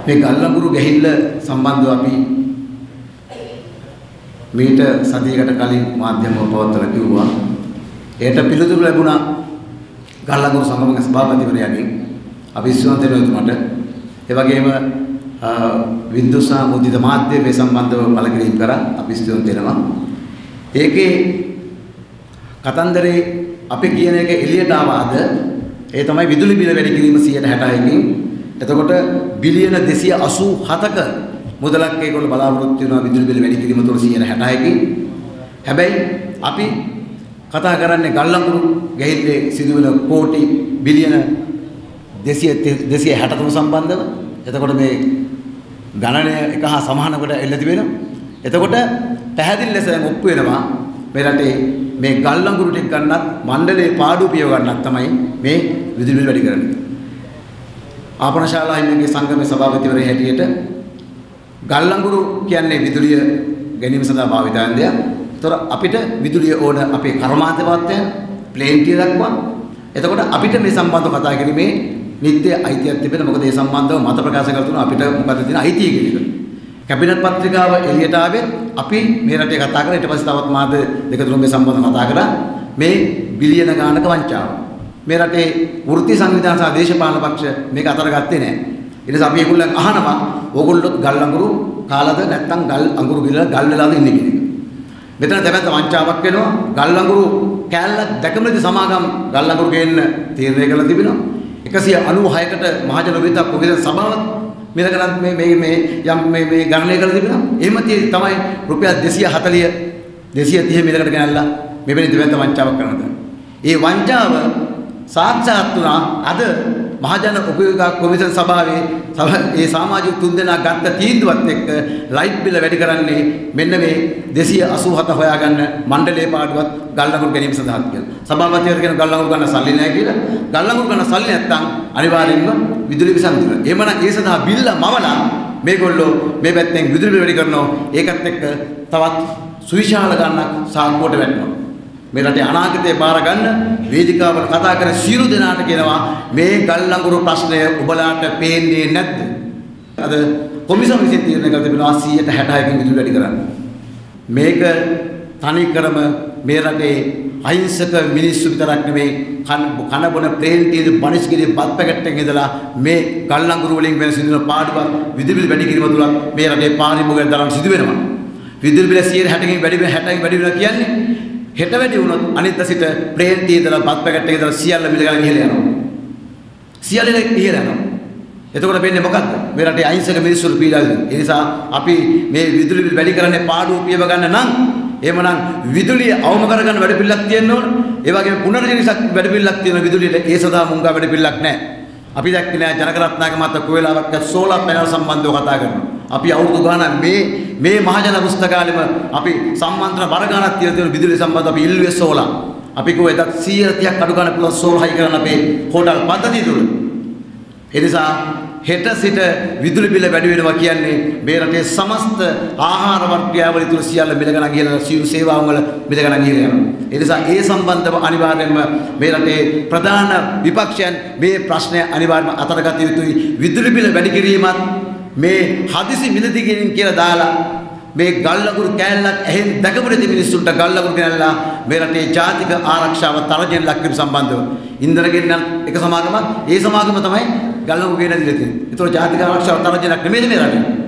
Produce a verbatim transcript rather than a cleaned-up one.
මේ ගල්ලඟුරු ගැහිල්ල සම්බන්ධව අපි මීට සතියකට කලින් මාධ්‍යම පවත්වලා කිව්වා. ඒට පිළිතුරු ලැබුණා ගල්ලඟුරු සංගමක සභාපතිවරයාගෙන් අපි විශ්වාස දෙනුතුමට. ඒ වගේම විද්දුසා මුදිත මාධ්‍ය මේ සම්බන්ධව පළ කිරීම කරා අපි විශ්වාස දෙනවා. ඒකේ කතන්දරේ අපි කියන එක එළියට ආවාද ඒ තමයි විදුලි බිල වැඩි කිරීම සියයට හැටයි. එතකොට බිලියන දෙසිය අසූ හතක මුදලක් ඒගොල්ලෝ බලාපොරොත්තු වෙනවා විදුලි බිල වැඩි කිරීම තුළ සියයට හැටයි. හැබැයි අපි කතා කරන්නේ ගල්ලඟුරු ගැහිල්ලේ සිදුවෙන කෝටි බිලියන දෙසිය හැට තුන සම්බන්ධව. එතකොට මේ ගණනය එක හා සමානකට එල්ල තිබෙනවා. එතකොට පැහැදිලි ලෙස දැන් ඔප්පු වෙනවා මේ රටේ මේ ගල්ලඟුරු ටික ගන්නත් මණ්ඩලයේ පාඩුව පියව ගන්නත් තමයි මේ විදුලි බිල වැඩි කරන්නේ. ආපන ශාලා හිමියන්ගේ සංගමේ සභාපතිවරයා හැටියට ගල්ලඟුරු කියන්නේ විදුලිය ගැනීම සඳහා භාවිත වෙන දෙයක්. ඒතර අපිට විදුලිය ඕන අපේ කර්මාන්තපත්යන් ප්ලේන්ටිය දක්වා. එතකොට අපිට මේ සම්බන්ධව කතා කිරීමේ නිත්‍ය අයිතියක් තිබෙන. මොකද ඒ සම්බන්ධව මත ප්‍රකාශ කරතුන අපිට මොකද තියෙන අයිතිය කියන එක. කැබිනට් පත්‍රිකාව එළියට ආවේ අපි මේ රටේ කතා කරා. ඊට පස්සේ තවත් මාද දෙක තුන මේ සම්බන්ධව කතා කරා. මේ බිලියන ගානක වංචාව. මේ රටේ වෘත්ති සංවිධාන සහ දේශපාලන පක්ෂ මේක අතර ගත්තේ නැහැ. ඊට පස්සේ අපි ඒගොල්ලන් අහනවා ඕගොල්ලොත් ගල් අඟුරු කාලාද නැත්නම් ගල් අඟුරු බිලලා ගල් වෙලාද ඉන්නේ කියන එක. මෙතන දැවැන්ත වංචාවක් වෙනවා. ගල් අඟුරු කෑල්ලක් දැකමලදී සමාගම් ගල් අඟුරු ගේන්න තීරණය කරලා තිබෙනවා. එකසිය අනූ හයකට මහජන විවිධ කොවිද සභාවක් මේ ගණන් මේ මේ මේ යම් මේ මේ ගණනය කරලා තිබෙනවා. එහෙම තමයි රුපියල් දෙසිය හතළිය දෙසිය තිහ මිලකට ගෙනල්ලා මෙවැනි දෙවැන්ත වංචාවක් කරනවා. ඒ වංචාව සාක්ෂාත් වුණා අද මහජන උපයෝගිතා කොමිෂන් සභාවේ ඒ සමාජික තුන්දෙනා ගත්ත තීන්දුවත් එක්ක ලයිට් බිල වැඩි කරන්නේ මෙන්න මේ දෙසිය අසූ හත හොයාගන්න මණ්ඩලයේ පාඩුවත් ගල්ලඟුරු ගැනීම සඳහා කියලා. සභාපතිවරු කියන ගල්ලඟුරු ගන්න සල්ලි නැහැ කියලා. ගල්ලඟුරු ගන්න සල්ලි නැත්තම් අනිවාර්යෙන්ම විදුලි විසඳුන. එහෙමනම් ඒ සඳහා බිල්ල මවලා මේගොල්ලෝ මේ පැත්තෙන් විදුලි බිල වැඩි කරනවා. ඒකත් එක්ක තවත් සුවිශාල ගන්නක් සාක්කුවට වැටෙනවා. මේ රටේ අනාගතය බාර ගන්න වේදිකාවල කතා කරන සියලු දෙනාට කියනවා මේ ගල්ලඟුරු ප්‍රශ්නය ඔබලාට පේන්නේ නැද්ද? අද කොමිසම විසින් තීරණය කළ තිබෙනවා සියයට හැටයකින් විදුලි වැඩි කරන්න. මේක තනිකරම මේ රටේ අහිංසක මිනිස්සු විතරක් නෙමෙයි කන කන බොන ප්ලේන් ටීද බනිස්ගිරිය බත් පැකට් එකෙන් ඉඳලා මේ ගල්ලඟුරු වලින් වෙන සිදුවන පාඩුව විදුලි බිල වැඩි කිරීම තුල මේ රටේ පාරිභෝගිකයන් දරන සිදු වෙනවා. විදුලි බිල සියයට හැටකින් වැඩි වෙන හැටකින් වැඩි වෙනවා කියන්නේ හෙට වැඩි වුණොත් අනිත් සිට ප්ලේන් ටී ඉඳලා බත් පැකට් එකේ ඉඳලා සියල්ල මිල ගන්න ඉහළ යනවා. සියල්ල ඉහළ යනවා. එතකොට වෙන්නේ මොකද්ද? මේ රටේ අහිංසක මිනිස්සුන්ට පීඩා දෙනවා. ඒ නිසා අපි මේ විදුලි බිල් වැඩි කරන්නේ පාඩුව පියව ගන්න නම් එහෙමනම් විදුලිය අවම කරගන්න වැඩ පිළිලක් තියෙන්න ඕන. ඒ වගේම පුනර්ජනිසක් වැඩ පිළිලක් තියෙන විදුලියට ඒ සඳහා මුංගා වැඩ පිළිලක් නැහැ. අපි දැක්කේ නෑ ජනකරත්නායක මහත්තයා කොහෙලාවක් සෝලාර් පැනල් සම්බන්ධව කතා කරනවා. අපි අවුරුදු ගාණක් මේ මේ මහජන පුස්තකාලෙම අපි සම්මන්ත්‍රණ බර ගාණක් තියලා තියෙන විදුලිය සම්බන්ධව අපි ඉල්ලුවේ සෝලාර්. අපි කිව්වා එදත් සියයට තිහක් අඩු ගන්න පුළුවන් සෝලාර් හයි කරන්න අපේ හෝටල් පද්ධතිය තුල. ඒ නිසා හෙට සිට විදුලි බිල වැඩි වෙනවා කියන්නේ මේ රටේ සමස්ත ආහාර වර්ගයාවල තුල සියල්ල මිල ගණන් කියලා සියලු සේවාවන් වල මිල ගණන් ගිහින් යනවා. ඒ නිසා ඒ සම්බන්ධව අනිවාර්යයෙන්ම මේ රටේ ප්‍රධාන විපක්ෂයන් මේ ප්‍රශ්නය අනිවාර්යයෙන්ම අතරගත යුතුයි. විදුලි බිල වැඩි කිරීමත් මේ හදිසි මිලදී ගැනීම කියලා දාලා මේ ගල්ලඟුරු කෑල්ලක් ඇහෙන් දැකපු නැති මිනිස්සුන්ට ගල්ලඟුරු ගෙනල්ලා මේ රටේ ජාතික ආරක්ෂාව තරජෙන් ලක් කිරීම සම්බන්ධව ඉන්දර ගෙන්නන එක සමාගමක් ඒ සමාගම තමයි ගල්ලඟුරු ගෙන දීලා තියෙන්නේ. ඒතකොට ජාතික ආරක්ෂාව තරජනක් නෙමෙයි මේ රටේ.